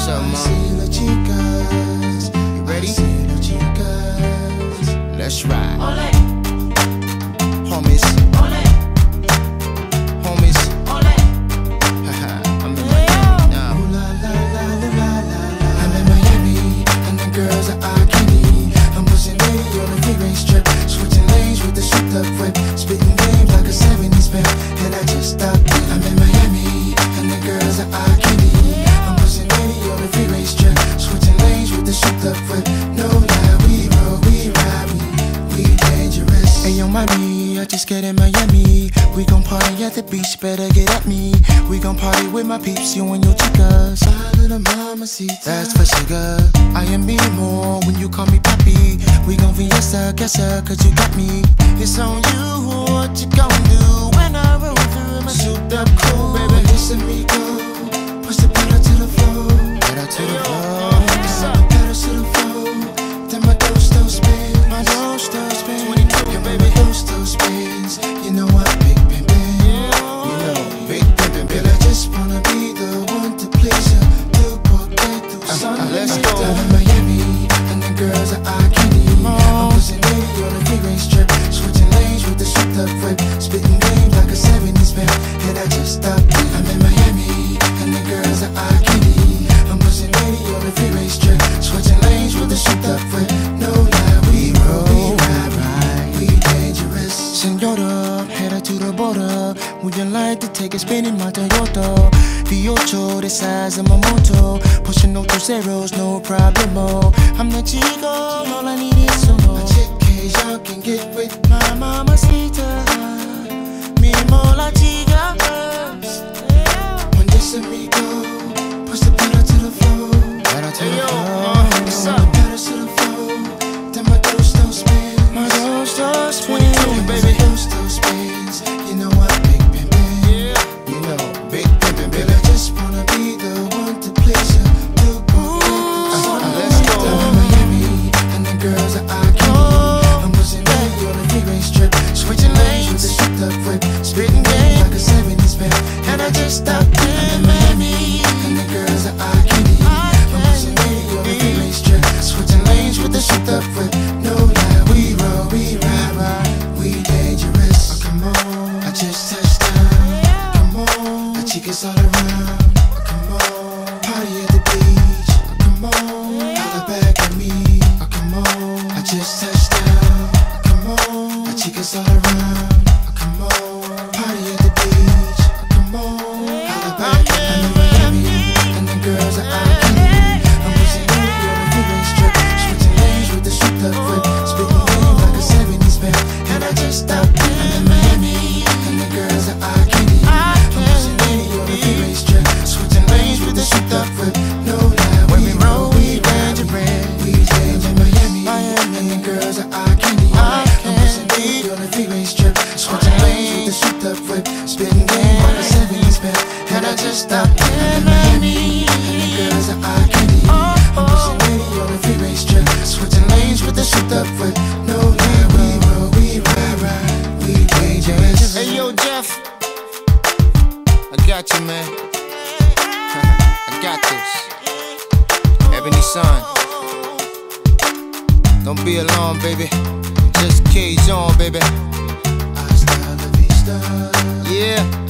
What's up, mom? You ready? Let's ride. Homies. Homies. I'm in Miami now. I'm in Miami, and the girls are eye candy. I'm pushing 80 on the freeway strip, switching lanes with the souped up whip, spitting games like a 70s band, and I just stopped. I'm in Miami, and the girls are eye candy. I'm pushing 80 on the freeway strip, switching lanes with the souped up whip. No lie, we roll, we ride, we dangerous. Hey yo, mommy, I just get in Miami. We gon' party at the beach, better get at me. We gon' party with my peeps, you and your chicas. My little mamacita, that's for sugar. I am me more when you call me papi. We gon' fiesta, guess cause you got me. It's on you, what you gon' do when I roll through my souped up cool, baby. Listen me go, push the pedal to the floor. Pedal to the floor. It's on the pedal to the floor. Then my dough still spins. My dough still spins. 22, baby, dough still spins. You know I'm big pimpin'. You know, big pimpin'. Bill, I just wanna be the one to please you. Do porque tu son. Let's go. I'm in Miami, and the girls are eye candy. I'm pushing 80 on the freeway strip, switching lanes with the souped up whip, spitting games like a 70s band, and I just stopped. I'm in Miami, and the girls are eye candy. I'm pushing 80 on the freeway strip, switching lanes with the souped up whip. No lie, we roll, we ride, we dangerous. Senora, headed to the border. Would you like to take a spin in my Toyota? V8, the size of my moto. Pushing no 2 zeros, no problemo. I'm the chico, all I need is some more. A chick case y'all can get with my mamacita. Me more la chica. When this and me go, push the pedal to the floor. Pedal to the floor. What's up? Pedal to the floor. Then my dough still spins. My dough still spins. 22, baby. My dough still spins. You know I'm big pimpin'. You know, big pimpin'. Bill, I just wanna be the one to please you. Do let's go. I'm in Miami, and the girls are eye candy. I'm pushing 80 on the freeway strip, switching lanes with the souped up whip, spitting game like a 70s band, and I just stopped. I'm in Miami, and the girls are eye candy. I'm pushing 80 on the freeway strip, switching lanes with the souped up whip. No lie, we roll, we ride, we dangerous. Oh, come on, I just touched down. Come on, the chicas all around. Oh, come on, party at the beach. Oh, come on, holla back at me. Oh, come on, I just touched down. Oh, come on, the chicas all around. Oh, come on, party at the beach. Oh, come on, holla back at me. I'm in Miami, and the girls are eye candy. I'm pushing 80 on the freeway strip, switching lanes with the souped up whip, spitting game like a 70s band, and I just stopped. I'm in Miami, and the girls are eye candy. I'm pushing 80 on the freeway strip, switching lanes with the souped up whip. No lie, when we roll, we dangerous. We dangerous in Miami, and the girls are eye candy. I'm pushing 80 on the freeway strip, switching lanes with the souped up whip, spitting game like a 70s band, and I just stopped. I'm in Miami, and the girls are eye candy. I'm pushing 80 on the freeway strip, switching lanes with the souped up whip. No lie, we roll, we ride, we dangerous. Hey yo, Jeff, I got you, man. I got this. Ebony Sun, don't be alarmed, baby. Just cage on, baby. Hasta la vista. Yeah.